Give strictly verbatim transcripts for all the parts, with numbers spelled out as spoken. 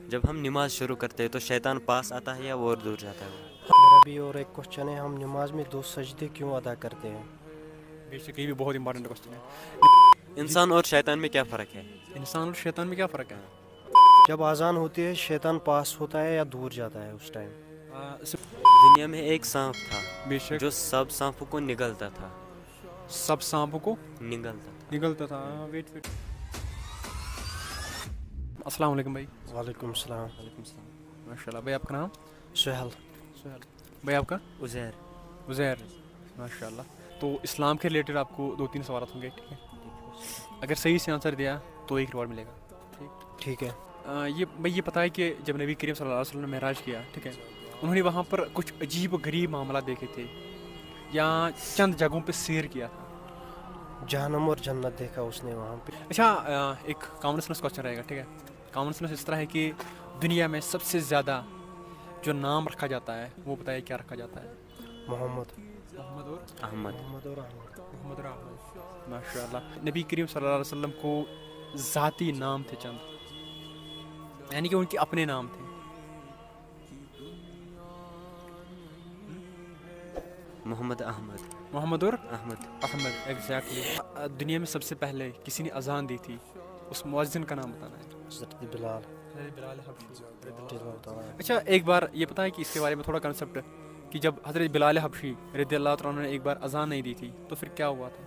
جب ہم نماز شروع کرتے ہیں تو شیطان پاس آتا ہے یا وہ اور دور جاتا ہے؟ میرا بھی اور ایک کوشچن ہے، ہم نماز میں دو سجدے کیوں ادا کرتے ہیں؟ بے شک یہ بھی بہت امپورٹنٹ کوشچن ہے. انسان اور شیطان میں کیا فرق ہے؟ انسان اور شیطان میں کیا فرق ہے؟ جب اذان ہوتی ہے شیطان پاس ہوتا ہے یا دور جاتا ہے اس ٹائم؟ دنیا میں ایک سانپ تھا بے شک جو سب سانپوں کو نگلتا تھا. سب سانپوں کو نگلتا تھا نگلتا تھا. ویٹ ویٹ السلام علیکم بھائی. وعلیکم السلام. وعلیکم السلام. ماشاء اللہ. بھائی آپ کا نام؟ سہل. سہیل. بھائی آپ کا؟ عزیر. عزیر. ماشاء اللہ. تو اسلام کے ریلیٹڈ آپ کو دو تین سوالات ہوں گے، ٹھیک ہے؟ اگر صحیح سے آنسر دیا تو ایک ریوارڈ ملے گا. ٹھیک ہے. یہ بھائی یہ پتہ ہے کہ جب نبی کریم صلی اللہ علیہ وسلم نے معراج کیا، ٹھیک ہے، انہوں نے وہاں پر کچھ عجیب و غریب معاملات دیکھے تھے یا چند جگہوں پہ سیر کیا تھا. جہنم اور جنت دیکھا اس نے وہاں پہ. اچھا، ایک کامن سینس کوشچن رہے گا، ٹھیک ہے؟ کامن سینس اس طرح ہے کہ دنیا میں سب سے زیادہ جو نام رکھا جاتا ہے وہ بتائیے کیا رکھا جاتا ہے؟ محمد. محمد اور احمد. محمد اور احمد. محمد اور احمد. ماشاء اللہ. نبی کریم صلی اللہ علیہ وسلم کو ذاتی نام تھے چند، یعنی کہ ان کے اپنے نام تھے. محمد احمد. محمد اور احمد. احمد. ایگزیکٹلی. دنیا میں سب سے پہلے کسی نے اذان دی تھی، اس مؤذن کا نام بتانا ہے. حضرت بلال. بلال حبشی. رضی اللہ تعالیٰ عنہ. اچھا، ایک بار یہ پتہ ہے کہ اس کے بارے میں تھوڑا کنسیپٹ کہ جب حضرت بلال حبشی رضی اللہ تعالیٰ عنہ نے ایک بار اذان نہیں دی تھی تو پھر کیا ہوا تھا؟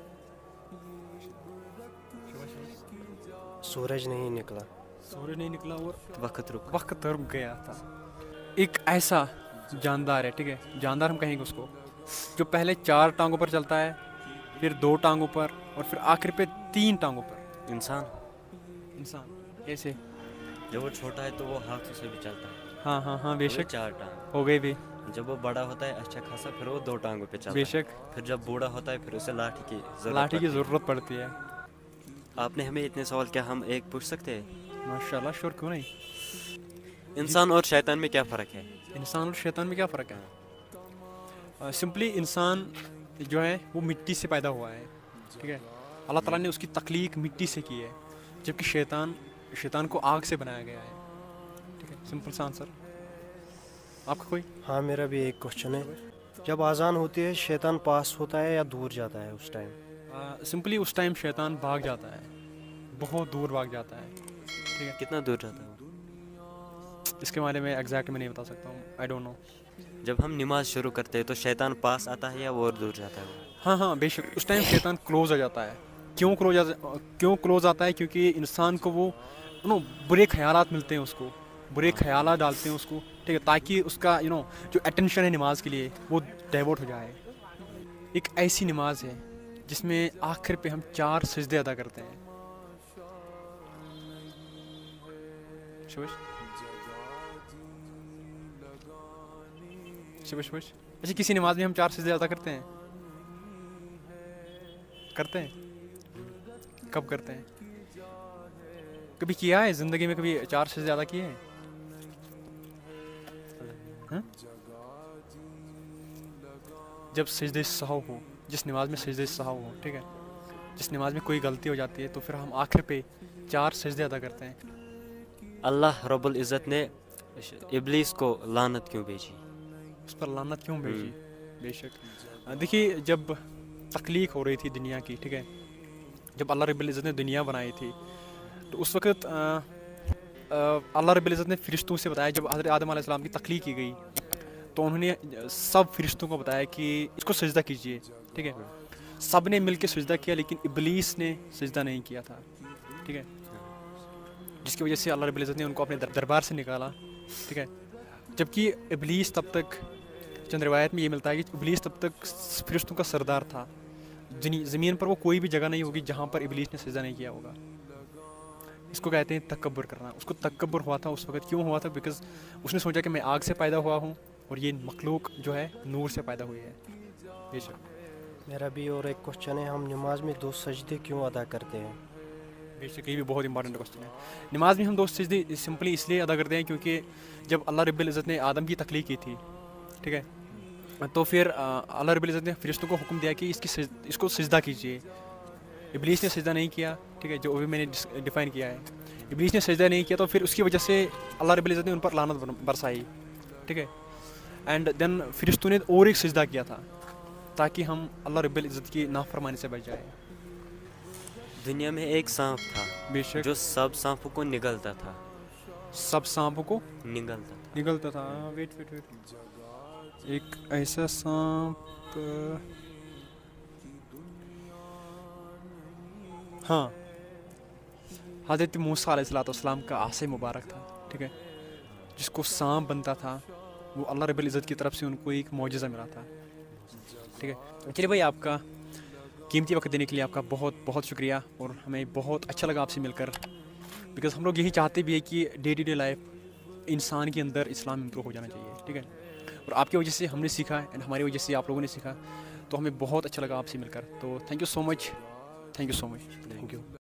سورج نہیں نکلا. سورج نہیں نکلا اور وقت رک. وقت رک گیا تھا. ایک ایسا جاندار ہے، ٹھیک ہے، جاندار ہم کہیں گے اس کو، جو پہلے چار ٹانگوں پر چلتا ہے، پھر دو ٹانگوں پر، اور پھر آخر پہ تین ٹانگوں پر. انسان. انسان. کیسے؟ جب وہ چھوٹا ہے تو وہ ہاتھوں سے بھی چلتا ہے. ہاں ہاں ہاں. بے شک. چار ٹانگ. ہو گئے بھی. جب وہ بڑا ہوتا ہے اچھا خاصا پھر وہ دو ٹانگوں پہ چلتا بے ہے. شک. پھر جب بوڑھا ہوتا ہے پھر اسے لاٹھی کی ضرورت لاٹھی کی پڑتی ہے. ضرورت پڑتی ہے. آپ نے ہمیں اتنے سوال، کیا ہم ایک پوچھ سکتے ہیں؟ ماشاء اللہ. شور کیوں نہیں. انسان اور شیطان میں کیا فرق ہے؟ انسان اور شیطان میں کیا فرق ہے؟ سمپلی انسان جو ہے وہ مٹی سے پیدا ہوا ہے، ٹھیک ہے؟ اللہ تعالیٰ نے اس کی تخلیق مٹی سے کی ہے، جبکہ شیطان شیطان کو آگ سے بنایا گیا ہے، ٹھیک ہے؟ سمپل سا آنسر. آپ کا کوئی؟ ہاں میرا بھی ایک کوشچن ہے، جب اذان ہوتی ہے شیطان پاس ہوتا ہے یا دور جاتا ہے اس ٹائم؟ سمپلی اس ٹائم شیطان بھاگ جاتا ہے، بہت دور بھاگ جاتا ہے، ٹھیک ہے؟ کتنا دور جاتا ہے وہ؟ اس کے بارے میں ایگزیکٹ میں نہیں بتا سکتا ہوں، آئی ڈونٹ نو. جب ہم نماز شروع کرتے ہیں تو شیطان پاس آتا ہے یا وہ اور دور جاتا ہے وہ؟ ہاں ہاں بے شک. اس ٹائم شیطان کلوز آ جاتا ہے. کیوں کلوز کیوں کلوز آتا ہے؟ کیونکہ انسان کو وہ یو نو برے خیالات ملتے ہیں، اس کو برے خیالات ڈالتے ہیں اس کو، ٹھیک ہے، تاکہ اس کا یو نو جو اٹینشن ہے نماز کے لیے وہ ڈائیورٹ ہو جائے. ایک ایسی نماز ہے جس میں آخر پہ ہم چار سجدے ادا کرتے ہیں. شبش شبش شبش اچھا، کسی نماز میں ہم چار سجدے ادا کرتے ہیں؟ کرتے ہیں. کب کرتے ہیں؟ کبھی کیا ہے زندگی میں؟ کبھی چار سجدے ادا کیے ہیں؟ جب سجدہ سہو ہو، جس نماز میں سجدہ سہو ہو، ٹھیک ہے، جس نماز میں کوئی غلطی ہو جاتی ہے تو پھر ہم آخر پہ چار سجدے ادا کرتے ہیں. اللہ رب العزت نے ابلیس کو لعنت کیوں بھیجی؟ اس پر لعنت کیوں بھیجی؟ بے شک. دیکھیے، جب تخلیق ہو رہی تھی دنیا کی، ٹھیک ہے، جب اللہ رب العزت نے دنیا بنائی تھی تو اس وقت اللہ رب العزت نے فرشتوں سے بتایا، جب حضرت آدم علیہ السلام کی تخلیق کی گئی تو انہوں نے سب فرشتوں کو بتایا کہ اس کو سجدہ کیجیے، ٹھیک ہے. سب نے مل کے سجدہ کیا لیکن ابلیس نے سجدہ نہیں کیا تھا، ٹھیک ہے، جس کی وجہ سے اللہ رب العزت نے ان کو اپنے دربار سے نکالا، ٹھیک ہے. جبکہ ابلیس تب تک، چند روایت میں یہ ملتا ہے کہ ابلیس تب تک فرشتوں کا سردار تھا. زمین پر وہ کوئی بھی جگہ نہیں ہوگی جہاں پر ابلیس نے سجدہ نہیں کیا ہوگا. اس کو کہتے ہیں تکبر کرنا. اس کو تکبر ہوا تھا اس وقت. کیوں ہوا تھا؟ بیکاز اس نے سوچا کہ میں آگ سے پیدا ہوا ہوں اور یہ مخلوق جو ہے نور سے پیدا ہوئی ہے. بے شک. میرا بھی اور ایک کوشچن ہے، ہم نماز میں دو سجدے کیوں ادا کرتے ہیں؟ بے شک یہ بھی بہت امپورٹنٹ کوشچن ہے. نماز میں ہم دو سجدے سمپلی اس لیے ادا کرتے ہیں کیونکہ جب اللہ رب العزت نے آدم کی تخلیق کی تھی، ٹھیک ہے، تو پھر اللہ رب العزت نے فرشتوں کو حکم دیا کہ اس کی سجد اس کو سجدہ کیجیے. ابلیس نے سجدہ نہیں کیا، ٹھیک ہے، جو ابھی میں نے ڈیفائن کیا ہے. इब्लीस ने सजदा नहीं किया तो फिर उसकी वजह से अल्लाह रब्बुल इज़्ज़त ने उन पर लानत बर- बरसाई, ठीक है। एंड देन फरिश्तों ने और एक सजदा किया था ताकि हम अल्लाह रब्बुल इज़्ज़त की नाफरमानी से बच जाए। दुनिया में एक सांप था बेशक जो सब सांपों को निगलता था, सब सांपों को निगलता था। निगलता था। वेट वेट वेट एक ऐसा सांप, हाँ, हज़रत मूसा अलैहिस्सलाम का आसे मुबारक था, ठीक है, जिसको सांप बनता था, वो अल्लाह रब्बुल इज़्ज़त की तरफ से उनको एक मौजज़ा मिला था, ठीक है। चलिए भाई, आपका कीमती वक्त देने के लिए आपका बहुत बहुत शुक्रिया, और हमें बहुत अच्छा लगा आपसे मिलकर, बिकॉज़ हम लोग यही चाहते भी है कि डे टू डे लाइफ इंसान के अंदर इस्लाम इम्प्रूव हो जाना चाहिए, ठीक है। और आपकी वजह से हमने सीखा एंड हमारी वजह से आप लोगों ने सीखा, तो हमें बहुत अच्छा लगा आपसे मिलकर। तो thank you so much, thank you so much, thank you.